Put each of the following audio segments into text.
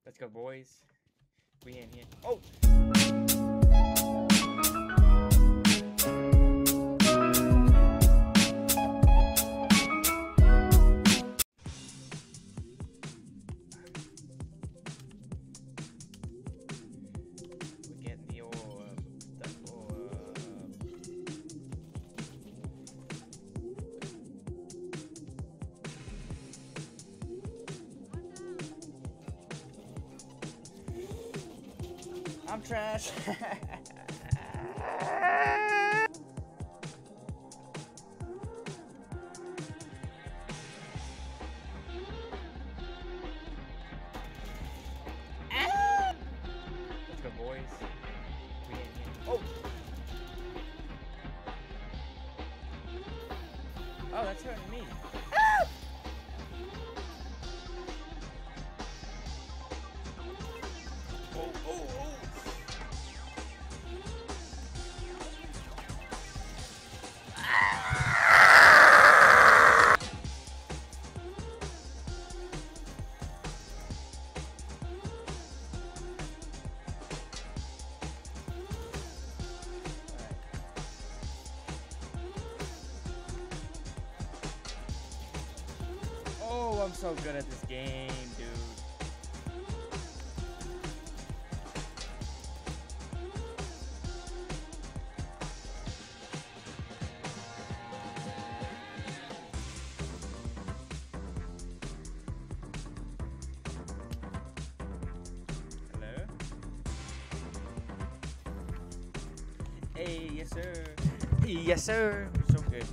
Let's go, boys. We in here. Oh! We're getting the orb. The orb. I'm trash. Let's go, boys. We in here. Oh! Oh, that's hurting me. Oh, oh, oh! Oh, I'm so good at this game, dude. Hello? Hey, yes sir. Yes sir. So good.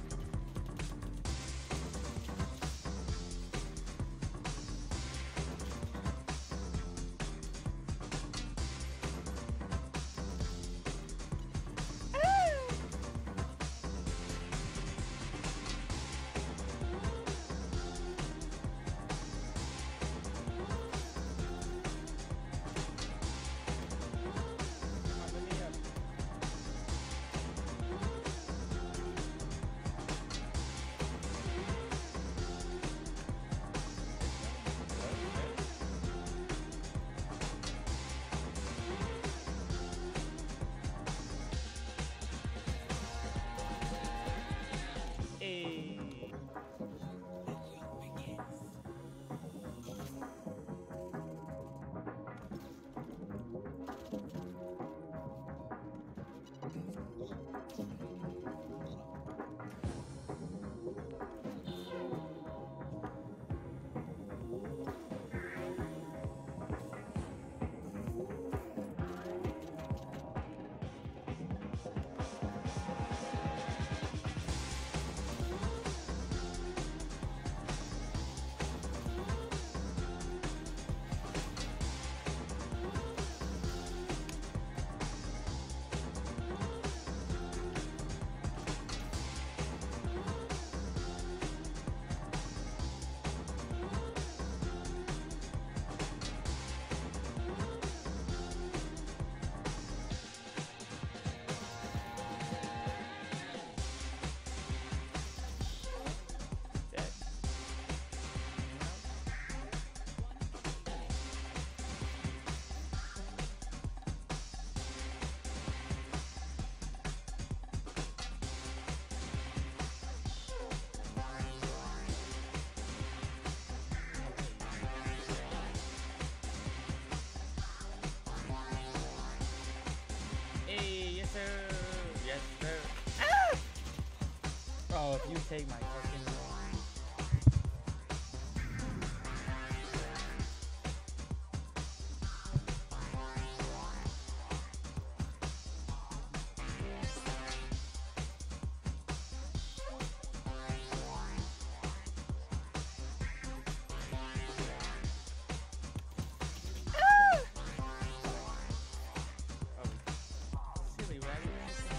Yes, sir. Ah! Oh, if you take my fucking silly rabbit.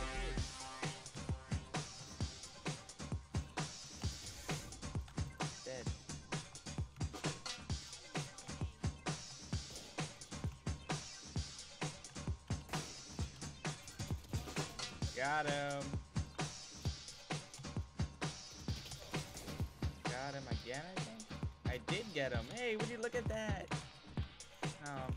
Dead. Got him. Got him again, I think. I did get him. Hey, would you look at that? Oh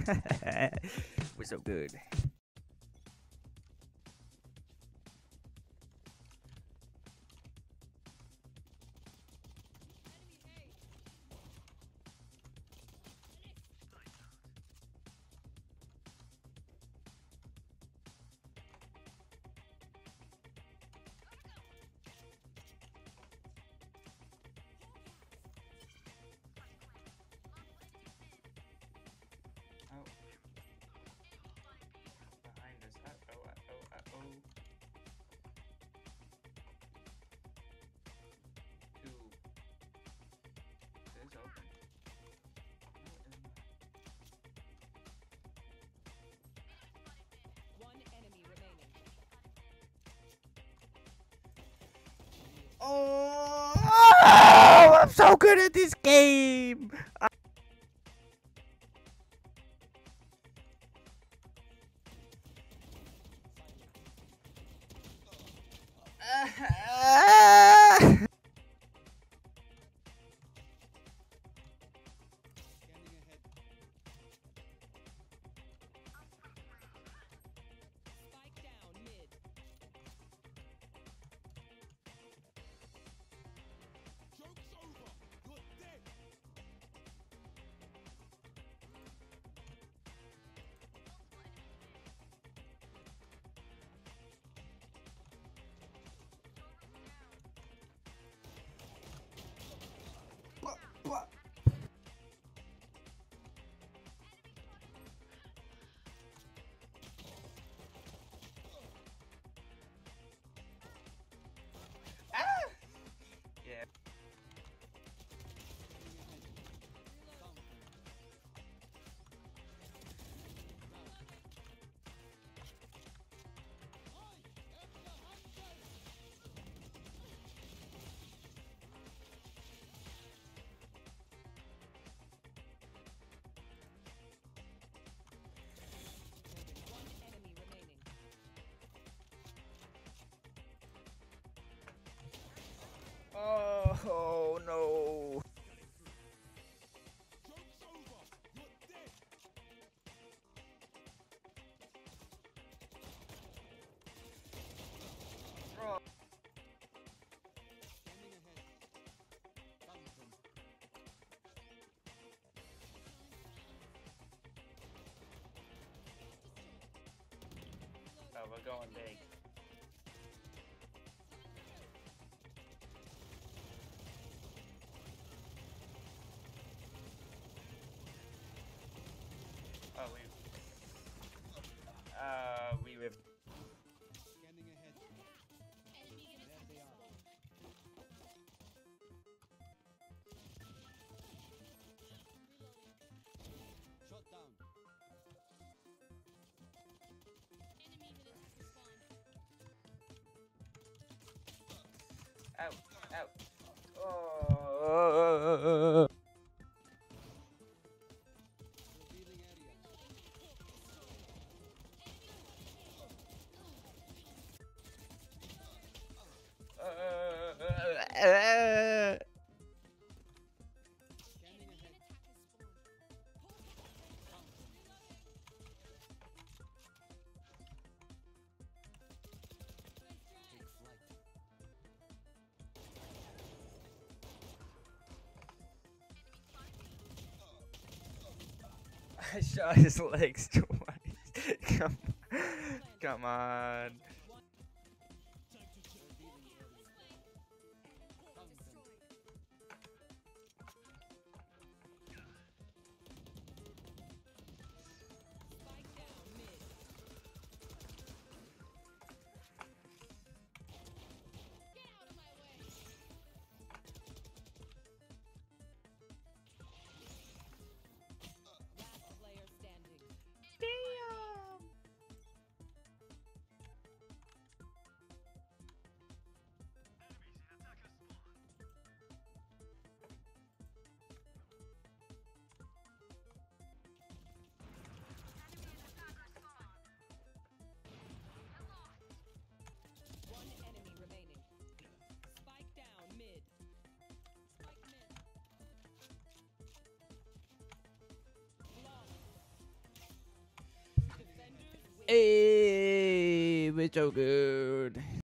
We're so good. Oh. Behind us. Uh-oh, uh-oh, uh-oh. Two. It is open. No, it isn't. One enemy remaining. Oh, I'm so good at this game. Spike down mid. Joke's over! You're dead! Yeah. One enemy remaining. Oh no. Joke's over! You're dead! Oh. Scanning ahead. Found them. Oh, we're going big. Oh, we ripped. Scanning ahead. There they are. Shot down. Out, out. Oh. Revealing area. Scanning ahead. Found them. Take flight. I shot his legs twice. Come on. Revealing area. Found them. Spike down mid. Last player standing. Damn. Hey, it's so good.